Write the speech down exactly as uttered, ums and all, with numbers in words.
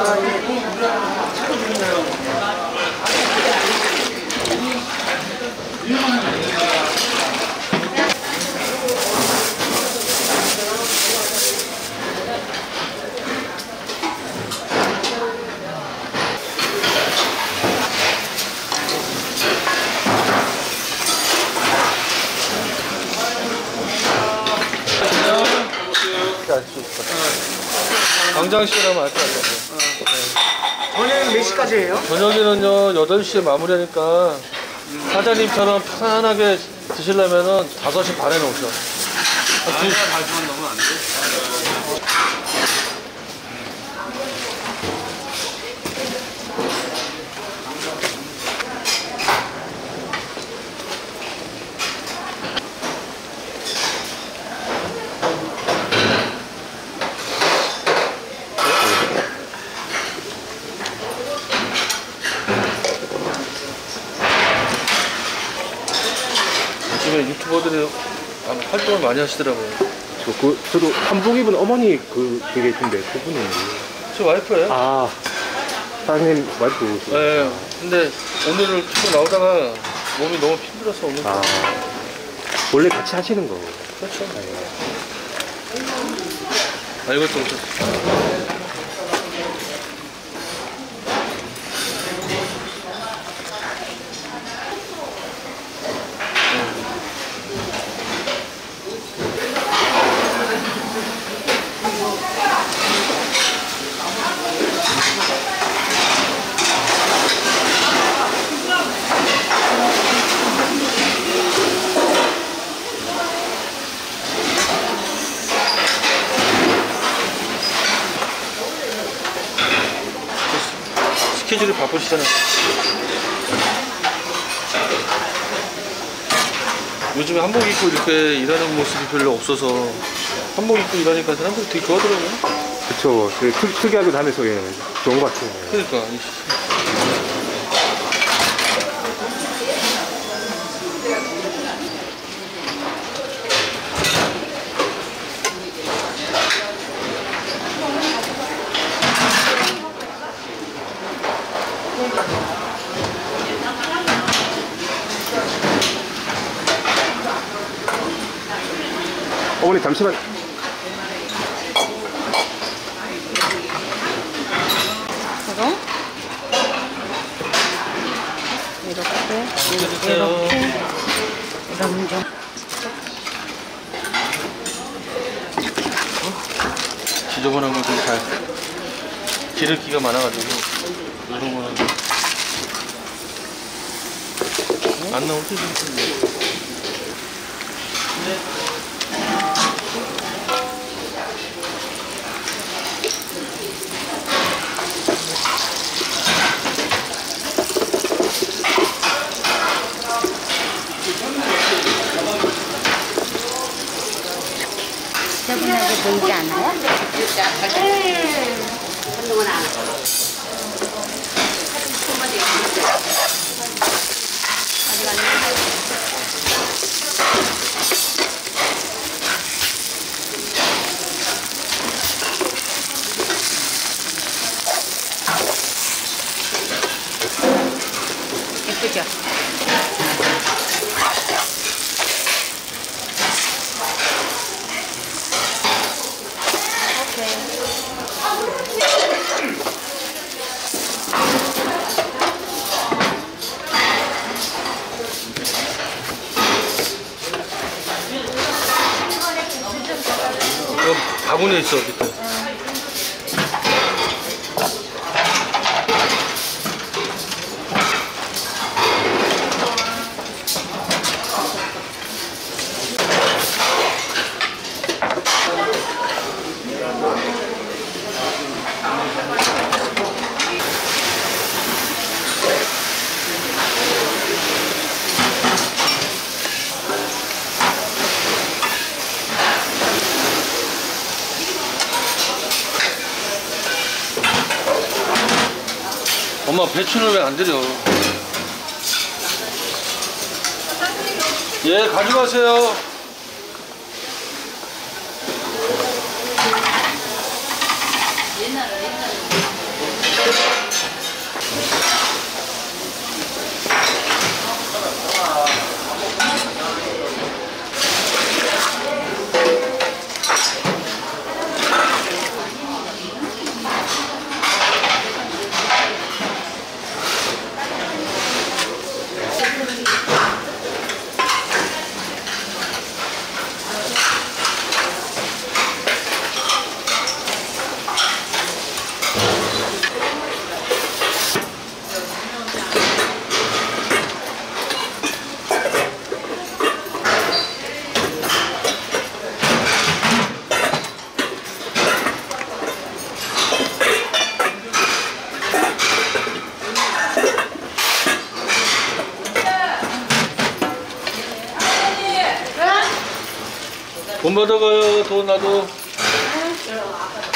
광장시라면 알 것 같아요. 저녁 몇 시까지예요? 저녁에는요 여덟 시에 마무리하니까 사장님처럼 편안하게 드시려면은 다섯 시 반에 오셔. 아니야, 다시만 넣으면 안 돼. 요즘에 유튜버들이 활동을 많이 하시더라고요. 저, 그, 저도 한복 입은 어머니 그, 그게 있던데, 그분이. 저 와이프예요. 아, 사장님 와이프. 네. 근데 오늘을 키고 나오다가 몸이 너무 힘들어서 오늘. 아, 원래 같이 하시는 거. 그렇죠. 아, 이것도 오셨어. 스케줄이 바쁘시잖아요. 요즘에 한복 입고 이렇게 일하는 모습이 별로 없어서 한복 입고 일하니까 사람들이 되게 좋아하더라고요. 그쵸. 되게 특, 특이하기도 하면서 예, 좋은 것 같아요. 그러니까 어머니 잠시만. 이거 이렇게 해주세요. 이렇게 이런 좀 지저분한 걸 좀 잘 기름기가 많아가지고 이런 거는 안 나올 때 좀. 저분하게 보이지 않아요? 한동안 안 하고. 아직 안 했어요. 예쁘죠? 이거 바구니에 있어 밑에. 엄마 배추를 왜 안 드려? 예, 가져가세요. 돈 받아가요. 돈 나도.